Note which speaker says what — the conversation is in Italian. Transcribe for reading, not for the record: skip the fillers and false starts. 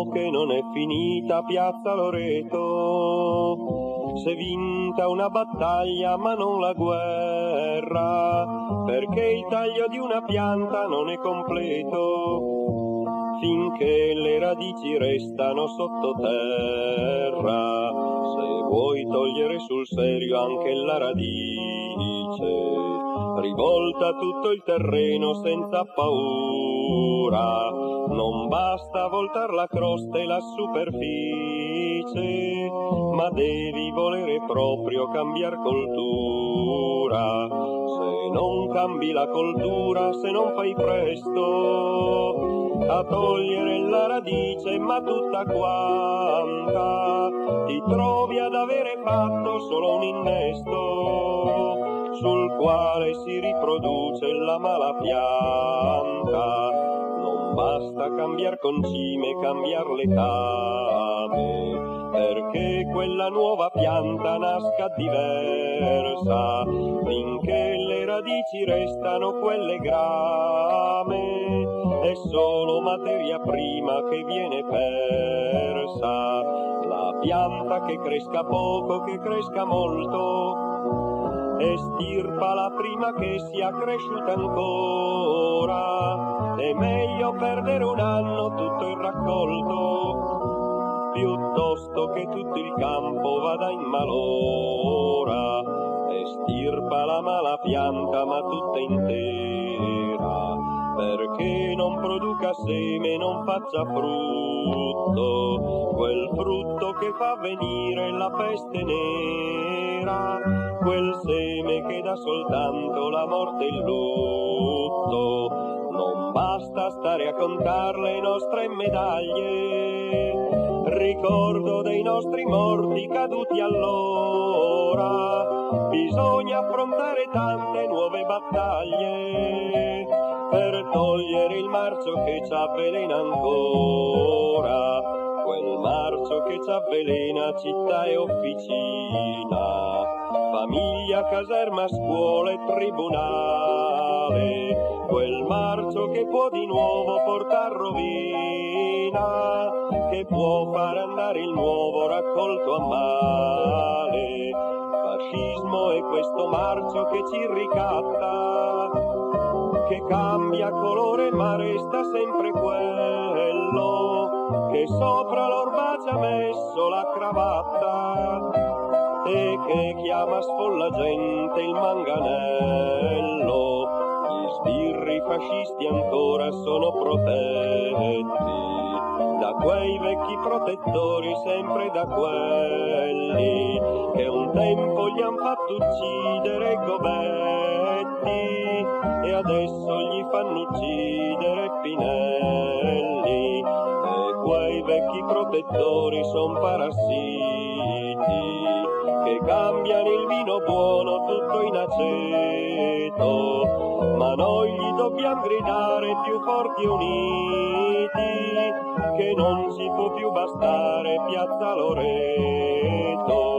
Speaker 1: No, che non è finita Piazza Loreto, s'è vinta una battaglia ma non la guerra, perché il taglio di una pianta non è completo finché le radici restano sottoterra. Se vuoi togliere sul serio anche la radice, rivolta tutto il terreno senza paura. Non basta voltar la crosta e la superficie, ma devi volere proprio cambiar coltura. Se non cambi la coltura, se non fai presto a togliere la radice, ma tutta quanta, ti trovi ad avere fatto solo un innesto sul quale si riproduce la mala pianta. Non basta cambiar concime, cambiar letame, perché quella nuova pianta nasca diversa, finché le radici restano quelle grame, è solo materia prima che viene persa. La pianta che cresca poco, che cresca molto, estirpala prima che sia cresciuta ancora. È meglio perdere un anno tutto il raccolto, piuttosto che tutto il campo vada in malora. Estirpa la mala pianta ma tutta intera, perché non produca seme, non faccia frutto, quel frutto che fa venire la peste nera, quel seme che dà soltanto la morte e il lutto. Non basta stare a contar le nostre medaglie, ricordo dei nostri morti caduti allora. Bisogna affrontare tante nuove battaglie per togliere il marcio che ci avvelena ancora, quel marcio che ci avvelena città e officina, famiglia, caserma, scuola e tribunale, quel marcio che può di nuovo portar rovina, che può far andare il nuovo raccolto a male. Fascismo è questo marcio che ci ricatta, che cambia colore ma resta sempre quello, che sopra l'orba ci ha messo la cravatta e che chiama sfollagente il manganello. Gli sbirri fascisti ancora sono protetti da quei vecchi protettori, sempre da quelli che un tempo gli han fatto uccidere Gobetti e adesso gli fanno uccidere Pinelli. E quei vecchi protettori son parassiti che cambiano il vino buono tutto in aceto, ma noi gli dobbiamo gridare più forti e uniti che non ci può più bastare Piazza Loreto.